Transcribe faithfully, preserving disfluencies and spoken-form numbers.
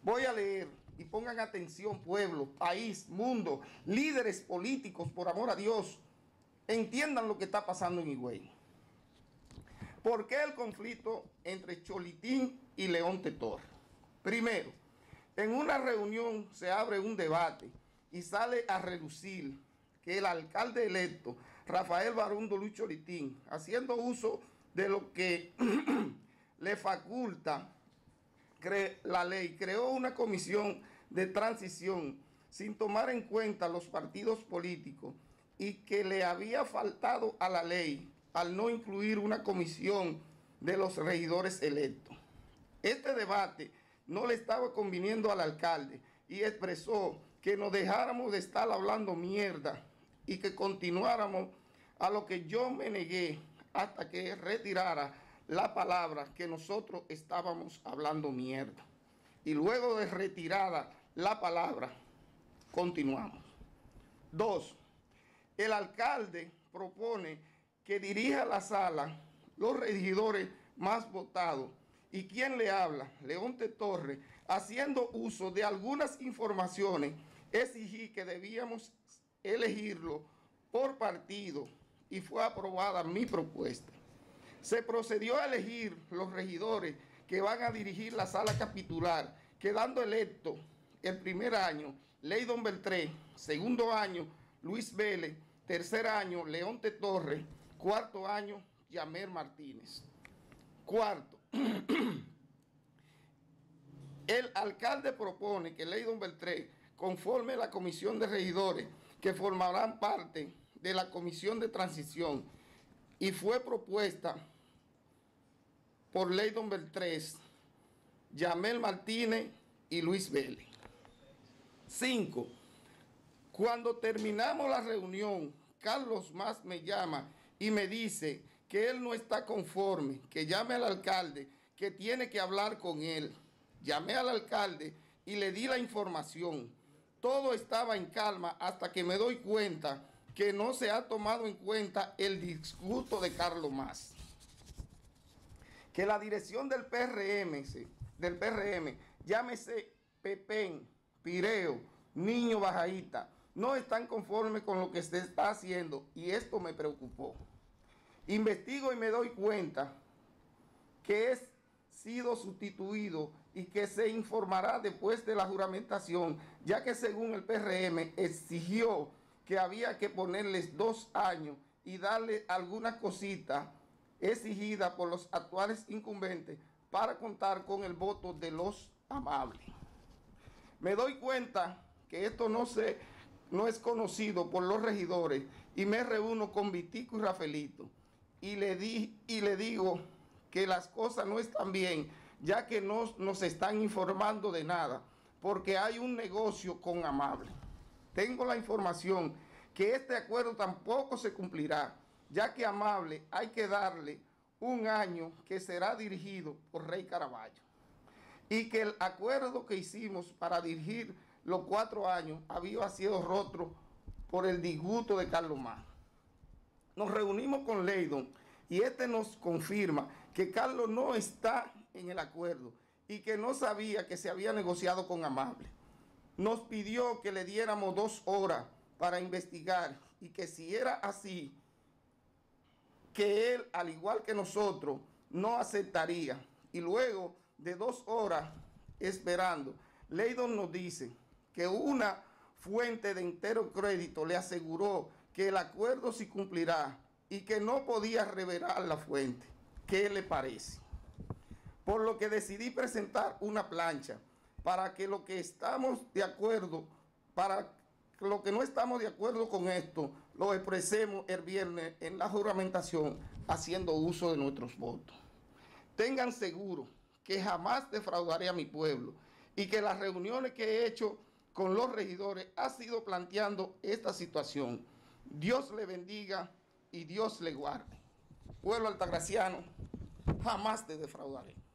Voy a leer y pongan atención, pueblo, país, mundo, líderes políticos, por amor a Dios, entiendan lo que está pasando en Higüey. ¿Por qué el conflicto entre Cholitín y Leonte Torres? Primero, en una reunión se abre un debate y sale a relucir que el alcalde electo, Rafael Barundo Luis Cholitín, haciendo uso de lo que le faculta la ley, creó una comisión de transición sin tomar en cuenta los partidos políticos y que le había faltado a la ley al no incluir una comisión de los regidores electos. Este debate no le estaba conviniendo al alcalde y expresó que nos dejáramos de estar hablando mierda y que continuáramos, a lo que yo me negué hasta que retirara la palabra que nosotros estábamos hablando mierda. Y luego de retirada la palabra, continuamos. Dos, el alcalde propone que dirija la sala los regidores más votados. ¿Y quién le habla? Leonte Torres, haciendo uso de algunas informaciones, exigí que debíamos elegirlo por partido y fue aprobada mi propuesta. Se procedió a elegir los regidores que van a dirigir la sala capitular, quedando electo el primer año Leydon Beltré, segundo año Luis Vélez, tercer año Leonte Torres, cuarto año Yamer Martínez. Cuarto, el alcalde propone que Leydon Beltré conforme la comisión de regidores que formarán parte de la comisión de transición y fue propuesta por Leydon Beltré, Yamer Martínez y Luis Vélez. Cinco, cuando terminamos la reunión, Carlos Más me llama y me dice que él no está conforme, que llame al alcalde, que tiene que hablar con él. Llamé al alcalde y le di la información. Todo estaba en calma hasta que me doy cuenta que no se ha tomado en cuenta el disgusto de Carlos Más. Que la dirección del P R M, del P R M, llámese Pepén, Pireo, Niño Bajaíta, no están conformes con lo que se está haciendo y esto me preocupó. Investigo y me doy cuenta que es sido sustituido y que se informará después de la juramentación, ya que según el P R M exigió que había que ponerles dos años y darle alguna cosita exigida por los actuales incumbentes para contar con el voto de los amables. Me doy cuenta que esto no, se, no es conocido por los regidores y me reúno con Vitico y Rafaelito y le, di, y le digo que las cosas no están bien, ya que no nos están informando de nada, porque hay un negocio con Amable. Tengo la información que este acuerdo tampoco se cumplirá, ya que Amable hay que darle un año que será dirigido por Rey Caraballo, y que el acuerdo que hicimos para dirigir los cuatro años había sido roto por el disgusto de Carlos Más. Nos reunimos con Leydon y este nos confirma que Carlos no está en el acuerdo y que no sabía que se había negociado con Amable. Nos pidió que le diéramos dos horas para investigar y que si era así, que él, al igual que nosotros, no aceptaría. Y luego de dos horas esperando, Leydon nos dice que una fuente de entero crédito le aseguró que el acuerdo se cumplirá y que no podía revelar la fuente. ¿Qué le parece? Por lo que decidí presentar una plancha para que lo que estamos de acuerdo, para lo que no estamos de acuerdo con esto, lo expresemos el viernes en la juramentación haciendo uso de nuestros votos. Tengan seguro que jamás defraudaré a mi pueblo y que las reuniones que he hecho con los regidores ha sido planteando esta situación. Dios le bendiga y Dios le guarde. Pueblo altagraciano, jamás te defraudaré.